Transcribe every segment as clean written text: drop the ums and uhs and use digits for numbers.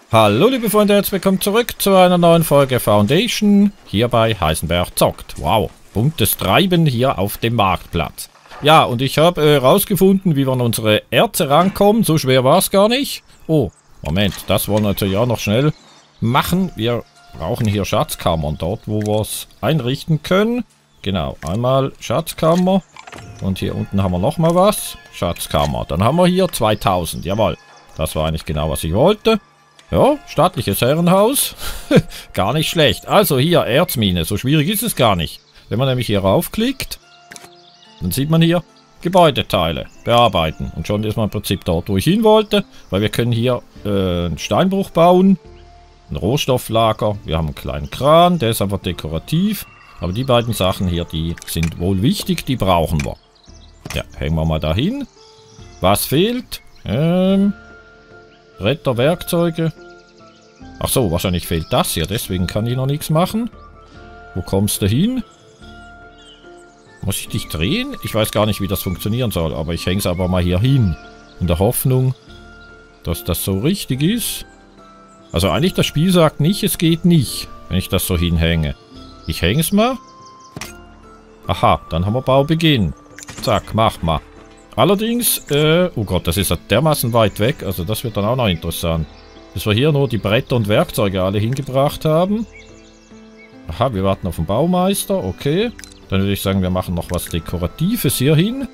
Hallo liebe Freunde, herzlich willkommen zurück zu einer neuen Folge Foundation, hier bei Heisenberg zockt. Wow, buntes Treiben hier auf dem Marktplatz. Ja, und ich habe herausgefunden, wie wir an unsere Erze rankommen, so schwer war es gar nicht. Oh, Moment, das wollen wir natürlich auch noch schnell machen. Wir brauchen hier Schatzkammern, dort wo wir es einrichten können. Genau, einmal Schatzkammer und hier unten haben wir nochmal was. Schatzkammer, dann haben wir hier 2000, jawohl. Das war eigentlich genau, was ich wollte. Ja, staatliches Herrenhaus. Gar nicht schlecht. Also hier, Erzmine. So schwierig ist es gar nicht. Wenn man nämlich hier raufklickt, dann sieht man hier Gebäudeteile. Bearbeiten. Und schon ist man im Prinzip dort, wo ich hin wollte. Weil wir können hier einen Steinbruch bauen. Ein Rohstofflager. Wir haben einen kleinen Kran. Der ist einfach dekorativ. Aber die beiden Sachen hier, die sind wohl wichtig. Die brauchen wir. Ja, hängen wir mal dahin. Was fehlt? Bretter, Werkzeuge. Ach so, wahrscheinlich fehlt das hier. Deswegen kann ich noch nichts machen. Wo kommst du hin? Muss ich dich drehen? Ich weiß gar nicht, wie das funktionieren soll. Aber ich hänge es aber mal hier hin. In der Hoffnung, dass das so richtig ist. Also eigentlich das Spiel sagt nicht, es geht nicht, wenn ich das so hinhänge. Ich hänge es mal. Aha, dann haben wir Baubeginn. Zack, mach mal. Allerdings, oh Gott, das ist ja dermaßen weit weg, also das wird dann auch noch interessant. Dass wir hier nur die Bretter und Werkzeuge alle hingebracht haben. Aha, wir warten auf den Baumeister, okay. Dann würde ich sagen, wir machen noch was Dekoratives hier hin.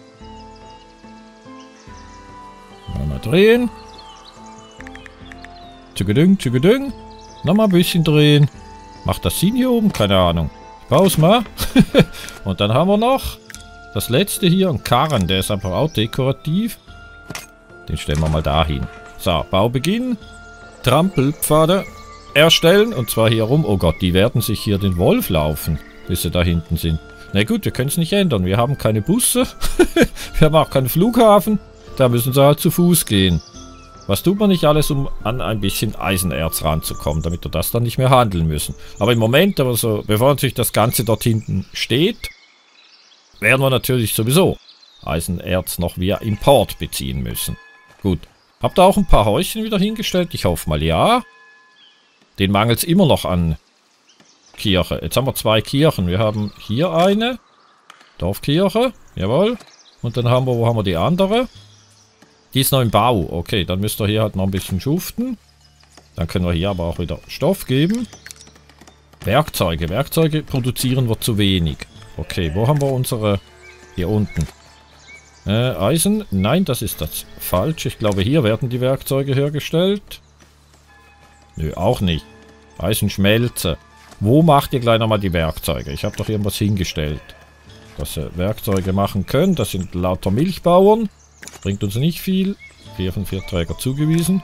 Mal drehen. Tschügedüng, tschügedüng. Nochmal ein bisschen drehen. Macht das Sinn hier oben? Keine Ahnung. Ich baue es mal. Und dann haben wir noch das letzte hier, ein Karren, der ist einfach auch dekorativ. Den stellen wir mal dahin. So, Baubeginn. Trampelpfade erstellen. Und zwar hier rum. Oh Gott, die werden sich hier den Wolf laufen, bis sie da hinten sind. Na gut, wir können es nicht ändern. Wir haben keine Busse. Wir haben auch keinen Flughafen. Da müssen sie halt zu Fuß gehen. Was tut man nicht alles, um an ein bisschen Eisenerz ranzukommen, damit wir das dann nicht mehr handeln müssen. Aber im Moment, also, bevor natürlich das Ganze dort hinten steht, werden wir natürlich sowieso Eisenerz noch via Import beziehen müssen. Gut. Habt ihr auch ein paar Häuschen wieder hingestellt? Ich hoffe mal ja. Den mangelt es immer noch an Kirche. Jetzt haben wir 2 Kirchen. Wir haben hier eine. Dorfkirche. Jawohl. Und dann haben wir, wo haben wir die andere? Die ist noch im Bau. Okay, dann müsst ihr hier halt noch ein bisschen schuften. Dann können wir hier aber auch wieder Stoff geben. Werkzeuge. Werkzeuge produzieren wir zu wenig. Okay, wo haben wir unsere... Hier unten. Eisen? Nein, das ist das falsch. Ich glaube, hier werden die Werkzeuge hergestellt. Nö, auch nicht. Eisenschmelze. Wo macht ihr gleich nochmal die Werkzeuge? Ich habe doch irgendwas hingestellt. Dass sie Werkzeuge machen können. Das sind lauter Milchbauern. Bringt uns nicht viel. 4 von 4 Träger zugewiesen.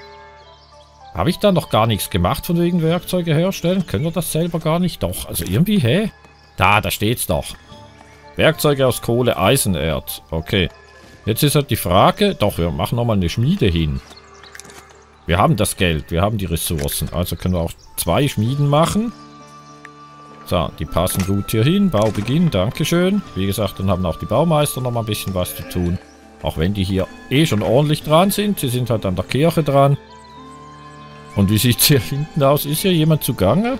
Habe ich da noch gar nichts gemacht von wegen Werkzeuge herstellen? Können wir das selber gar nicht? Doch, also irgendwie, hä? Da steht's doch. Werkzeuge aus Kohle, Eisenerz. Okay. Jetzt ist halt die Frage... Doch, wir machen nochmal eine Schmiede hin. Wir haben das Geld, wir haben die Ressourcen. Also können wir auch 2 Schmieden machen. So, die passen gut hier hin. Baubeginn, dankeschön. Wie gesagt, dann haben auch die Baumeister nochmal ein bisschen was zu tun. Auch wenn die hier eh schon ordentlich dran sind. Sie sind halt an der Kirche dran. Und wie sieht es hier hinten aus? Ist hier jemand zugange?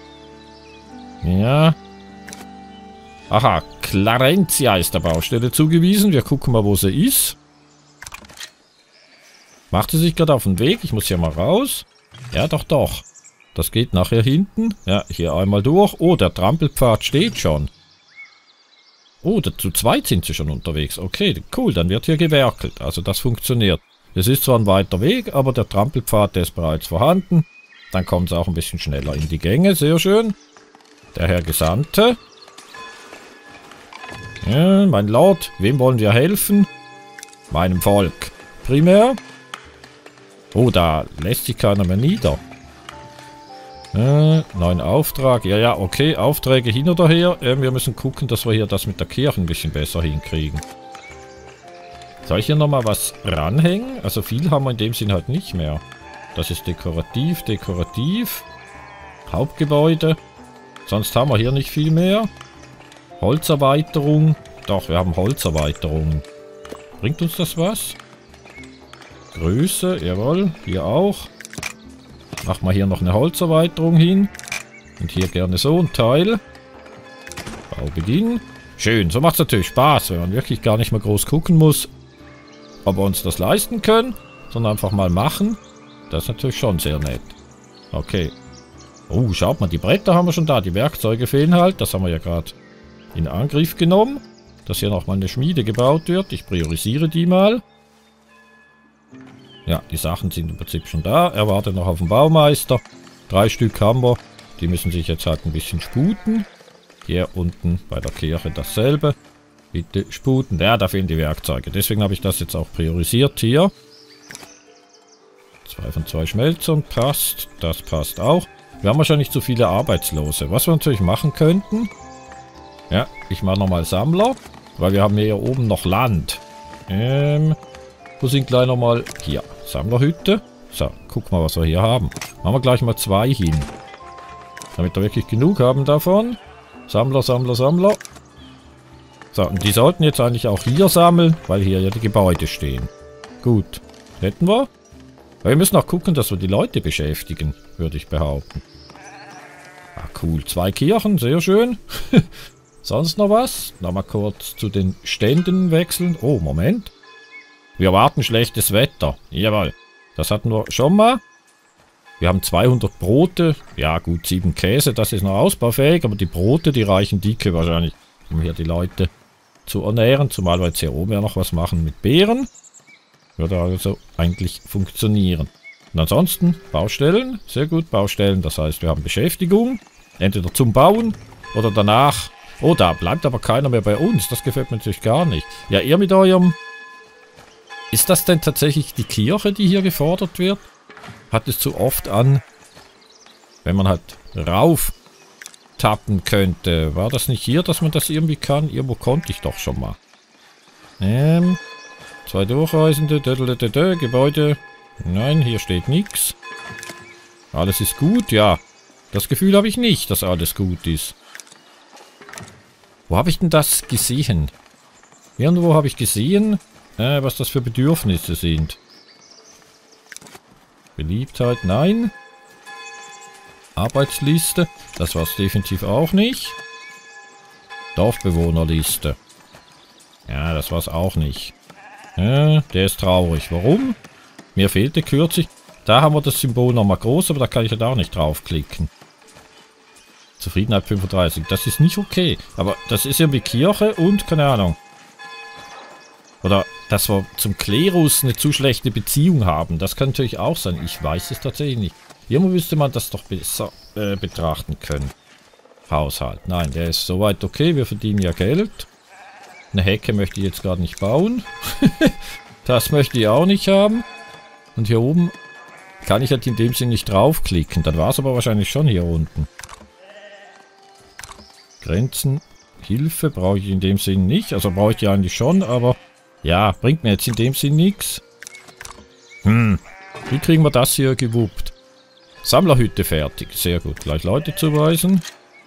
Ja... Aha, Clarentia ist der Baustelle zugewiesen. Wir gucken mal, wo sie ist. Macht sie sich gerade auf den Weg? Ich muss hier mal raus. Ja, doch, doch. Das geht nachher hinten. Ja, hier einmal durch. Oh, der Trampelpfad steht schon. Oh, zu zweit sind sie schon unterwegs. Okay, cool, dann wird hier gewerkelt. Also das funktioniert. Es ist zwar ein weiter Weg, aber der Trampelpfad, der ist bereits vorhanden. Dann kommt es auch ein bisschen schneller in die Gänge. Sehr schön. Der Herr Gesandte. Ja, mein Lord, wem wollen wir helfen? Meinem Volk. Primär. Oh, da lässt sich keiner mehr nieder. Neuen Auftrag. Ja, ja, okay. Aufträge hin oder her. Wir müssen gucken, dass wir hier das mit der Kirche ein bisschen besser hinkriegen. Soll ich hier nochmal was ranhängen? Also viel haben wir in dem Sinn halt nicht mehr. Das ist dekorativ, dekorativ. Hauptgebäude. Sonst haben wir hier nicht viel mehr. Holzerweiterung. Doch, wir haben Holzerweiterungen. Bringt uns das was? Größe, jawohl. Hier auch. Machen wir hier noch eine Holzerweiterung hin. Und hier gerne so ein Teil. Baubeginn. Schön, so macht es natürlich Spaß, wenn man wirklich gar nicht mehr groß gucken muss, ob wir uns das leisten können, sondern einfach mal machen. Das ist natürlich schon sehr nett. Okay. Oh, schaut mal, die Bretter haben wir schon da. Die Werkzeuge fehlen halt. Das haben wir ja gerade in Angriff genommen. Dass hier nochmal eine Schmiede gebaut wird. Ich priorisiere die mal. Ja, die Sachen sind im Prinzip schon da. Er wartet noch auf den Baumeister. 3 Stück haben wir. Die müssen sich jetzt halt ein bisschen sputen. Hier unten bei der Kirche dasselbe. Bitte sputen. Ja, da fehlen die Werkzeuge. Deswegen habe ich das jetzt auch priorisiert hier. 2 von 2 Schmelzern. Passt. Das passt auch. Wir haben wahrscheinlich zu viele Arbeitslose. Was wir natürlich machen könnten. Ja, ich mache nochmal Sammler. Weil wir haben hier oben noch Land. Wo sind gleich nochmal... Hier, Sammlerhütte. So, guck mal, was wir hier haben. Machen wir gleich mal 2 hin. Damit wir wirklich genug haben davon. Sammler, Sammler, Sammler. So, und die sollten jetzt eigentlich auch hier sammeln, weil hier ja die Gebäude stehen. Gut, hätten wir. Aber wir müssen auch gucken, dass wir die Leute beschäftigen, würde ich behaupten. Ah, cool. 2 Kirchen, sehr schön. Sonst noch was? Nochmal kurz zu den Ständen wechseln. Oh, Moment. Wir erwarten schlechtes Wetter. Jawohl. Das hatten wir schon mal. Wir haben 200 Brote. Ja gut, 7 Käse. Das ist noch ausbaufähig. Aber die Brote, die reichen dicke wahrscheinlich, um hier die Leute zu ernähren. Zumal wir jetzt hier oben ja noch was machen mit Beeren. Würde also eigentlich funktionieren. Und ansonsten Baustellen. Sehr gut, Baustellen. Das heißt, wir haben Beschäftigung. Entweder zum Bauen oder danach. Oh, da bleibt aber keiner mehr bei uns. Das gefällt mir natürlich gar nicht. Ja, ihr mit eurem... Ist das denn tatsächlich die Kirche, die hier gefordert wird? Hat es zu oft an, wenn man halt rauf tappen könnte. War das nicht hier, dass man das irgendwie kann? Irgendwo konnte ich doch schon mal. 2 Durchreisende, Gebäude. Nein, hier steht nichts. Alles ist gut, ja. Das Gefühl habe ich nicht, dass alles gut ist. Wo habe ich denn das gesehen? Irgendwo habe ich gesehen, was das für Bedürfnisse sind. Beliebtheit, nein. Arbeitsliste, das war es definitiv auch nicht. Dorfbewohnerliste. Ja, das war es auch nicht. Der ist traurig. Warum? Mir fehlte kürzlich. Da haben wir das Symbol nochmal groß, aber da kann ich halt auch nicht draufklicken. Zufriedenheit 35. Das ist nicht okay. Aber das ist irgendwie Kirche und, keine Ahnung. Oder, dass wir zum Klerus eine zu schlechte Beziehung haben. Das kann natürlich auch sein. Ich weiß es tatsächlich nicht. Irgendwo müsste man das doch besser betrachten können. Haushalt. Nein, der ist soweit okay. Wir verdienen ja Geld. Eine Hecke möchte ich jetzt gerade nicht bauen. Das möchte ich auch nicht haben. Und hier oben kann ich halt in dem Sinn nicht draufklicken. Dann war es aber wahrscheinlich schon hier unten. Grenzen, Hilfe brauche ich in dem Sinn nicht. Also brauche ich die eigentlich schon, aber ja, bringt mir jetzt in dem Sinn nichts. Wie kriegen wir das hier gewuppt? Sammlerhütte fertig. Sehr gut. Gleich Leute zuweisen.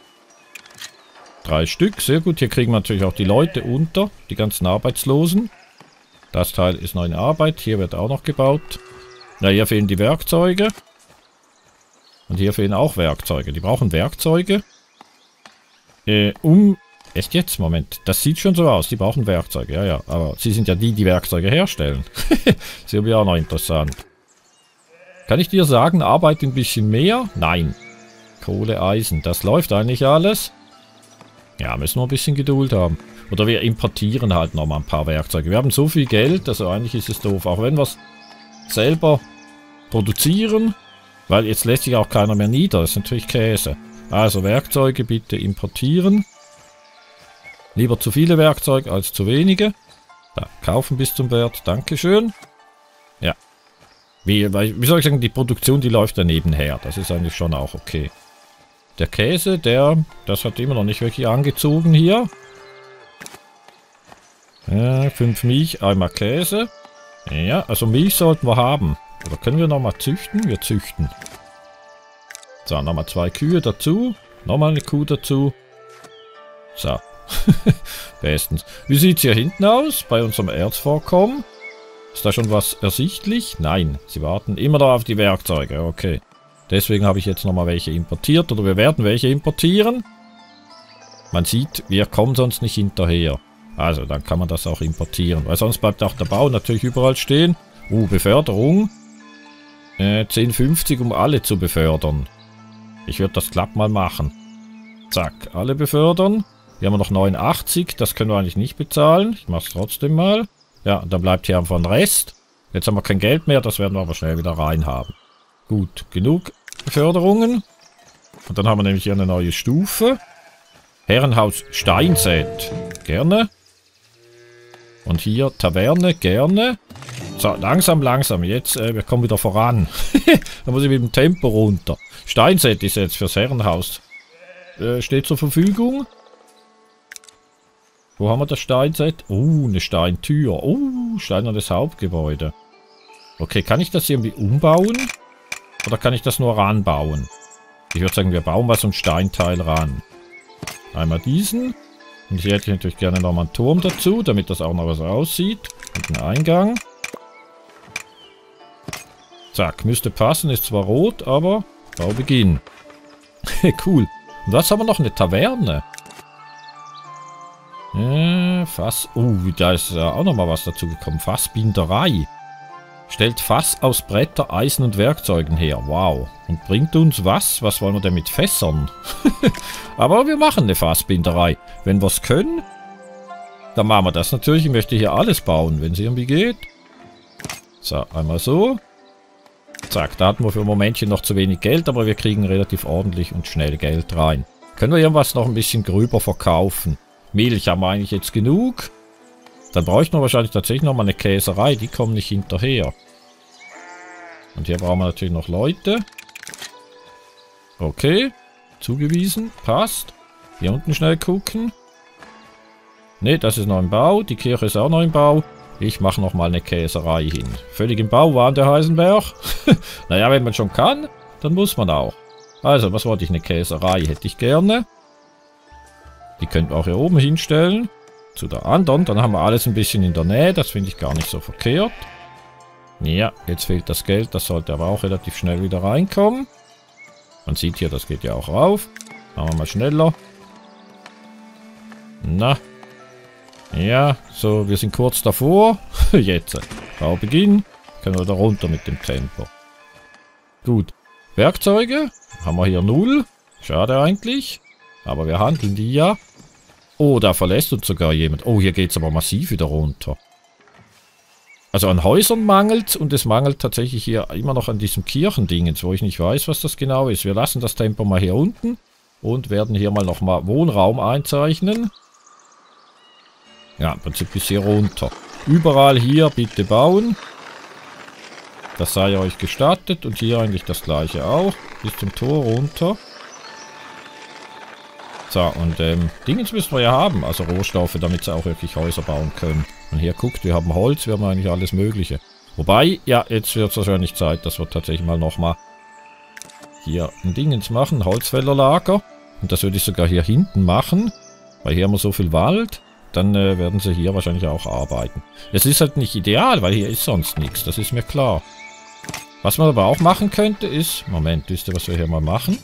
3 Stück. Sehr gut. Hier kriegen wir natürlich auch die Leute unter. Die ganzen Arbeitslosen. Das Teil ist noch in Arbeit. Hier wird auch noch gebaut. Ja, hier fehlen die Werkzeuge. Und hier fehlen auch Werkzeuge. Die brauchen Werkzeuge. Echt jetzt? Moment. Das sieht schon so aus. Die brauchen Werkzeuge. Ja, ja. Aber sie sind ja die, die Werkzeuge herstellen. Das ist irgendwie auch noch interessant. Kann ich dir sagen, arbeite ein bisschen mehr? Nein. Kohle, Eisen. Das läuft eigentlich alles. Ja, müssen wir ein bisschen Geduld haben. Oder wir importieren halt nochmal ein paar Werkzeuge. Wir haben so viel Geld, also eigentlich ist es doof. Auch wenn wir es selber produzieren. Weil jetzt lässt sich auch keiner mehr nieder. Das ist natürlich Käse. Also Werkzeuge bitte importieren. Lieber zu viele Werkzeuge als zu wenige. Da, kaufen bis zum Wert. Dankeschön. Ja. Wie soll ich sagen, die Produktion, die läuft da nebenher. Das ist eigentlich schon auch okay. Der Käse, das hat immer noch nicht wirklich angezogen hier. 5 Milch, einmal Käse. Ja, also Milch sollten wir haben. Oder können wir nochmal züchten? Wir züchten. So, nochmal 2 Kühe dazu. Nochmal eine Kuh dazu. So. Bestens. Wie sieht es hier hinten aus? Bei unserem Erzvorkommen? Ist da schon was ersichtlich? Nein. Sie warten immer noch auf die Werkzeuge. Okay. Deswegen habe ich jetzt nochmal welche importiert. Oder wir werden welche importieren. Man sieht, wir kommen sonst nicht hinterher. Also, dann kann man das auch importieren. Weil sonst bleibt auch der Bau natürlich überall stehen. Beförderung. 10,50, um alle zu befördern. Ich würde das glatt mal machen. Zack, alle befördern. Hier haben wir noch 89. Das können wir eigentlich nicht bezahlen. Ich mache es trotzdem mal. Ja, dann bleibt hier einfach ein Rest. Jetzt haben wir kein Geld mehr. Das werden wir aber schnell wieder rein haben. Gut, genug Beförderungen. Und dann haben wir nämlich hier eine neue Stufe. Herrenhaus Steinset. Gerne. Und hier Taverne. Gerne. So, langsam, langsam. Jetzt, wir kommen wieder voran. Da muss ich mit dem Tempo runter. Steinset ist jetzt fürs Herrenhaus. Steht zur Verfügung. Wo haben wir das Steinset? Eine Steintür. Steinernes Hauptgebäude. Okay, kann ich das irgendwie umbauen? Oder kann ich das nur ranbauen? Ich würde sagen, wir bauen mal so ein Steinteil ran. Einmal diesen. Und hier hätte ich natürlich gerne nochmal einen Turm dazu, damit das auch noch was aussieht. Und einen Eingang. Zack, müsste passen. Ist zwar rot, aber Baubeginn. Cool. Und was haben wir noch? Eine Taverne. Fass. Da ist auch nochmal was dazu gekommen. Fassbinderei. Stellt Fass aus Bretter, Eisen und Werkzeugen her. Wow. Und bringt uns was? Was wollen wir denn mit Fässern? Aber wir machen eine Fassbinderei. Wenn wir es können, dann machen wir das natürlich. Ich möchte hier alles bauen, wenn es irgendwie geht. So, einmal so. Zack, da hatten wir für ein Momentchen noch zu wenig Geld, aber wir kriegen relativ ordentlich und schnell Geld rein. Können wir irgendwas noch ein bisschen gröber verkaufen? Milch haben wir eigentlich jetzt genug. Dann bräuchten wir wahrscheinlich tatsächlich noch mal eine Käserei. Die kommen nicht hinterher. Und hier brauchen wir natürlich noch Leute. Okay. Zugewiesen. Passt. Hier unten schnell gucken. Ne, das ist noch im Bau. Die Kirche ist auch noch im Bau. Ich mache noch mal eine Käserei hin. Völlig im Bau war der Heisenberg. Naja, wenn man schon kann, dann muss man auch. Also, was wollte ich? Eine Käserei hätte ich gerne. Die könnten wir auch hier oben hinstellen. Zu der anderen. Dann haben wir alles ein bisschen in der Nähe. Das finde ich gar nicht so verkehrt. Ja, jetzt fehlt das Geld. Das sollte aber auch relativ schnell wieder reinkommen. Man sieht hier, das geht ja auch rauf. Machen wir mal schneller. Na. Ja, so, wir sind kurz davor. Jetzt. Baubeginn. Können wir da runter mit dem Tempo. Gut. Werkzeuge. Haben wir hier 0. Schade eigentlich. Aber wir handeln die ja. Oh, da verlässt uns sogar jemand. Oh, hier geht es aber massiv wieder runter. Also an Häusern mangelt und es mangelt tatsächlich hier immer noch an diesem Kirchendingens, wo ich nicht weiß, was das genau ist. Wir lassen das Tempo mal hier unten und werden hier mal nochmal Wohnraum einzeichnen. Ja, im Prinzip bis hier runter. Überall hier bitte bauen. Das sei euch gestattet und hier eigentlich das gleiche auch. Bis zum Tor runter. So, und Dingens müssen wir ja haben, also Rohstoffe, damit sie auch wirklich Häuser bauen können. Und hier guckt, wir haben Holz, wir haben eigentlich alles Mögliche. Wobei, ja, jetzt wird es wahrscheinlich Zeit, dass wir tatsächlich mal nochmal hier ein Dingens machen, ein Holzfällerlager. Und das würde ich sogar hier hinten machen, weil hier haben wir so viel Wald. Dann werden sie hier wahrscheinlich auch arbeiten. Es ist halt nicht ideal, weil hier ist sonst nichts, das ist mir klar. Was man aber auch machen könnte ist, Moment, wisst ihr, was wir hier mal machen?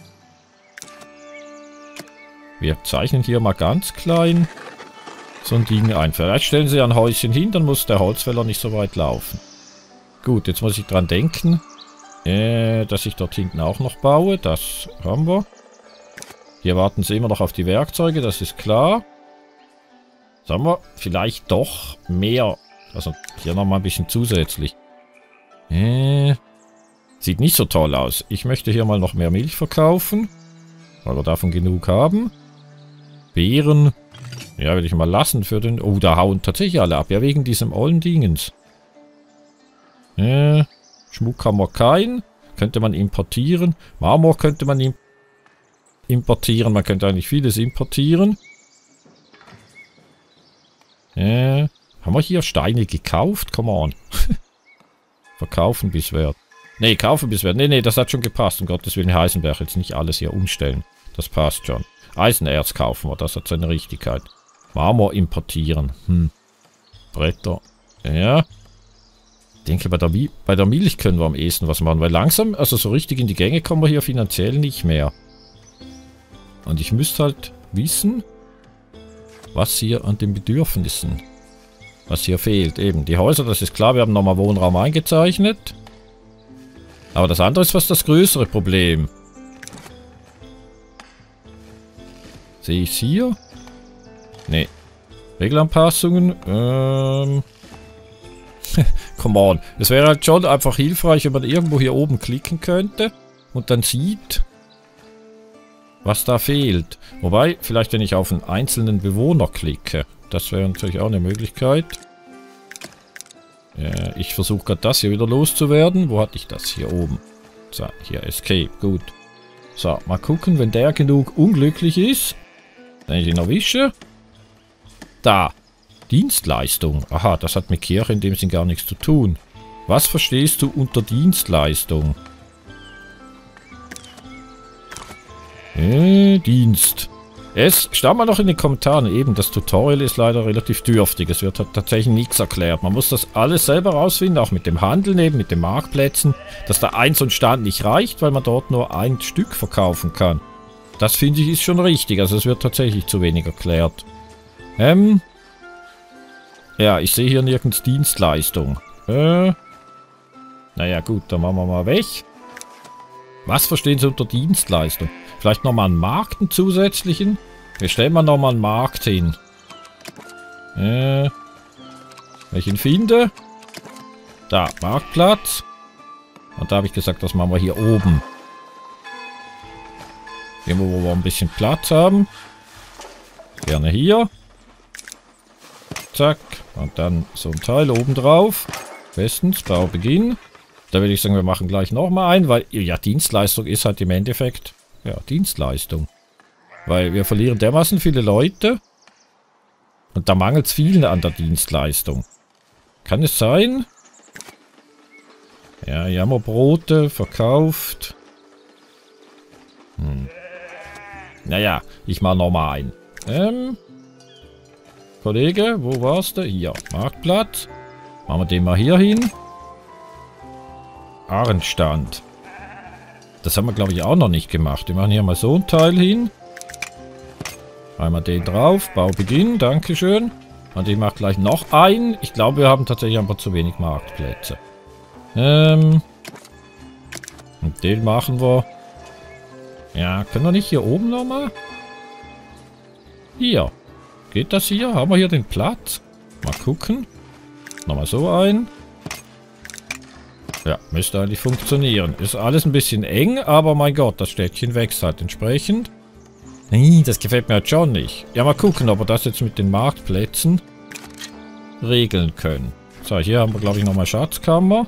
Wir zeichnen hier mal ganz klein so ein Ding ein. Vielleicht stellen sie ein Häuschen hin, dann muss der Holzfäller nicht so weit laufen. Gut, jetzt muss ich dran denken, dass ich dort hinten auch noch baue. Das haben wir. Hier warten sie immer noch auf die Werkzeuge, das ist klar. Sagen wir, vielleicht doch mehr. Also hier nochmal ein bisschen zusätzlich. Sieht nicht so toll aus. Ich möchte hier mal noch mehr Milch verkaufen, weil wir davon genug haben. Beeren. Ja, will ich mal lassen für den... Oh, da hauen tatsächlich alle ab. Ja, wegen diesem ollen Dingens. Schmuck haben wir keinen. Könnte man importieren. Marmor könnte man importieren. Man könnte eigentlich vieles importieren. Haben wir hier Steine gekauft? Come on. Verkaufen bis Wert. Nee, kaufen bis Wert. Nee, das hat schon gepasst. Um Gottes Willen, Heisenberg, jetzt nicht alles hier umstellen. Das passt schon. Eisenerz kaufen wir, das hat seine Richtigkeit. Marmor importieren. Bretter. Ja. denke, bei der Milch können wir am ehesten was machen, weil langsam, also so richtig in die Gänge kommen wir hier finanziell nicht mehr. Und ich müsste halt wissen, was hier an den Bedürfnissen, was hier fehlt. Eben, die Häuser, das ist klar, wir haben nochmal Wohnraum eingezeichnet. Aber das andere ist fast das größere Problem. Sehe ich es hier? Nee. Regelanpassungen, come on. Es wäre halt schon einfach hilfreich, wenn man irgendwo hier oben klicken könnte und dann sieht, was da fehlt. Wobei, vielleicht wenn ich auf einen einzelnen Bewohner klicke, das wäre natürlich auch eine Möglichkeit. Ich versuche gerade das hier wieder loszuwerden. Wo hatte ich das? Hier oben. So, hier Escape, gut. So, mal gucken, wenn der genug unglücklich ist, wenn ich ihn erwische. Da. Dienstleistung. Aha, das hat mit Kirche in dem Sinn gar nichts zu tun. Was verstehst du unter Dienstleistung? Dienst. Schau mal noch in den Kommentaren. Eben, das Tutorial ist leider relativ dürftig. Es wird tatsächlich nichts erklärt. Man muss das alles selber rausfinden, auch mit dem Handeln eben, mit den Marktplätzen. Dass da ein so ein Stand nicht reicht, weil man dort nur ein Stück verkaufen kann. Das finde ich ist schon richtig. Also es wird tatsächlich zu wenig erklärt. Ja, ich sehe hier nirgends Dienstleistung. Naja gut, dann machen wir mal weg. Was verstehen Sie unter Dienstleistung? Vielleicht nochmal einen Markt, einen zusätzlichen? Wir stellen mal nochmal einen Markt hin. Wenn ich ihn finde. Da, Marktplatz. Und da habe ich gesagt, das machen wir hier oben. Irgendwo, wo wir ein bisschen Platz haben. Gerne hier. Zack. Und dann so ein Teil oben drauf. Bestens, Baubeginn. Da würde ich sagen, wir machen gleich nochmal ein, weil, ja, Dienstleistung ist halt im Endeffekt, ja, Dienstleistung. Weil wir verlieren dermaßen viele Leute. Und da mangelt es vielen an der Dienstleistung. Kann es sein? Ja, Jammerbrote verkauft. Naja, ich mache nochmal ein. Kollege, wo warst du? Hier, Marktplatz. Machen wir den mal hier hin. Ahrenstand. Das haben wir, glaube ich, auch noch nicht gemacht. Wir machen hier mal so ein Teil hin. Einmal den drauf. Baubeginn, dankeschön. Und ich mache gleich noch einen. Ich glaube, wir haben tatsächlich einfach zu wenig Marktplätze. Und den machen wir. Ja, können wir nicht hier oben nochmal? Hier. Geht das hier? Haben wir hier den Platz? Mal gucken. Nochmal so ein. Ja, müsste eigentlich funktionieren. Ist alles ein bisschen eng, aber mein Gott, das Städtchen wächst halt entsprechend. Nee, das gefällt mir halt schon nicht. Ja, mal gucken, ob wir das jetzt mit den Marktplätzen regeln können. So, hier haben wir, glaube ich, nochmal Schatzkammer.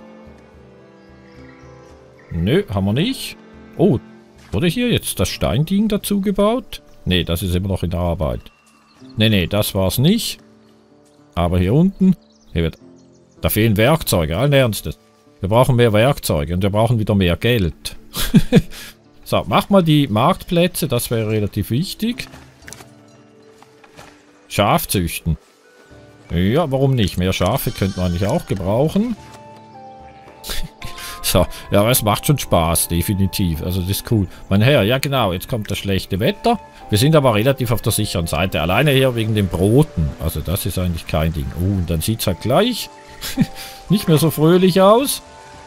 Nö, haben wir nicht. Oh, wurde hier jetzt das Steinding dazu gebaut? Nee, das ist immer noch in Arbeit. Nee, das war's nicht. Aber hier unten, da fehlen Werkzeuge, allen Ernstes. Wir brauchen mehr Werkzeuge und wir brauchen wieder mehr Geld. So, mach mal die Marktplätze, das wäre relativ wichtig. Schaf züchten. Ja, warum nicht? Mehr Schafe könnten wir eigentlich auch gebrauchen. So, ja, es macht schon Spaß, definitiv. Also das ist cool. Mein Herr, ja genau, jetzt kommt das schlechte Wetter. Wir sind aber relativ auf der sicheren Seite. Alleine hier wegen den Broten. Also das ist eigentlich kein Ding. Oh, und dann sieht es halt gleich nicht mehr so fröhlich aus.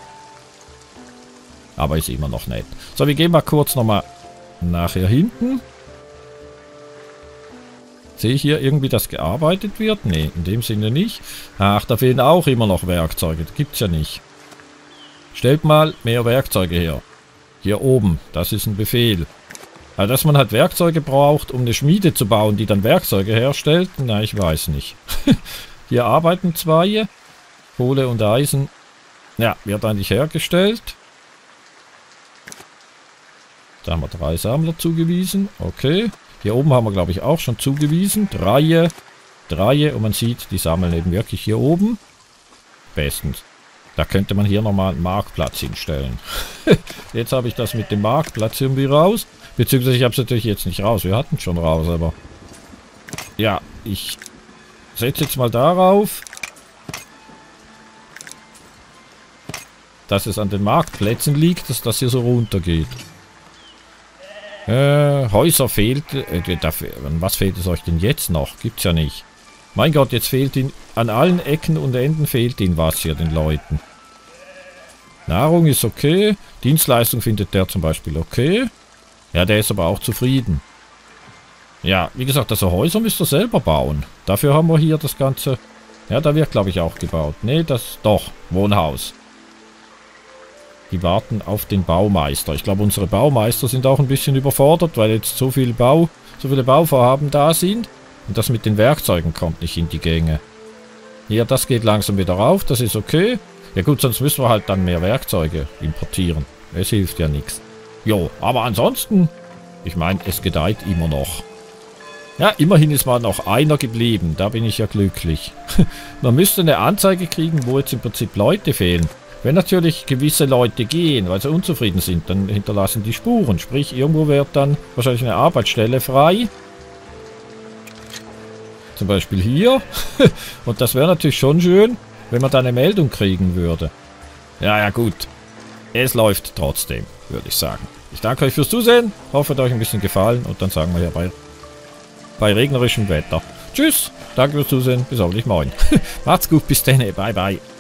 Aber ist immer noch nett. So, wir gehen mal kurz nochmal nachher hinten. Sehe ich hier irgendwie, dass gearbeitet wird? Nee, in dem Sinne nicht. Ach, da fehlen auch immer noch Werkzeuge. Das gibt's ja nicht. Stellt mal mehr Werkzeuge her. Hier oben. Das ist ein Befehl. Also, dass man halt Werkzeuge braucht, um eine Schmiede zu bauen, die dann Werkzeuge herstellt? Na, ich weiß nicht. Hier arbeiten zwei. Kohle und Eisen. Ja, wird eigentlich hergestellt. Da haben wir 3 Sammler zugewiesen. Okay. Hier oben haben wir, glaube ich, auch schon zugewiesen. 3. Und man sieht, die sammeln eben wirklich hier oben. Bestens. Da könnte man hier nochmal einen Marktplatz hinstellen. Jetzt habe ich das mit dem Marktplatz irgendwie raus. Beziehungsweise ich habe es natürlich jetzt nicht raus. Wir hatten es schon raus, aber... Ja, ich setze jetzt mal darauf. dass es an den Marktplätzen liegt, dass das hier so runtergeht. Häuser fehlt... was fehlt es euch denn jetzt noch? Gibt's ja nicht. Mein Gott, jetzt fehlt ihn... An allen Ecken und Enden fehlt ihnen was hier, den Leuten. Nahrung ist okay. Dienstleistung findet der zum Beispiel okay. Ja, der ist aber auch zufrieden. Ja, wie gesagt, also Häuser müsst ihr selber bauen. Dafür haben wir hier das Ganze... Ja, da wird, glaube ich, auch gebaut. Nee, das... Doch, Wohnhaus. Die warten auf den Baumeister. Ich glaube, unsere Baumeister sind auch ein bisschen überfordert, weil jetzt so viele Bauvorhaben da sind. Und das mit den Werkzeugen kommt nicht in die Gänge. Hier, das geht langsam wieder rauf, das ist okay. Ja gut, sonst müssen wir halt dann mehr Werkzeuge importieren. Es hilft ja nichts. Jo, aber ansonsten, ich meine, es gedeiht immer noch. Ja, immerhin ist mal noch einer geblieben, da bin ich ja glücklich. Man müsste eine Anzeige kriegen, wo jetzt im Prinzip Leute fehlen. Wenn natürlich gewisse Leute gehen, weil sie unzufrieden sind, dann hinterlassen die Spuren. Sprich, irgendwo wird dann wahrscheinlich eine Arbeitsstelle frei. Zum Beispiel hier. Und das wäre natürlich schon schön, wenn man da eine Meldung kriegen würde. Ja, gut. Es läuft trotzdem, würde ich sagen. Ich danke euch fürs Zusehen. Hoffe, es hat euch ein bisschen gefallen. Und dann sagen wir ja bei regnerischem Wetter. Tschüss. Danke fürs Zusehen. Bis hoffentlich morgen. Macht's gut. Bis dann. Bye, bye.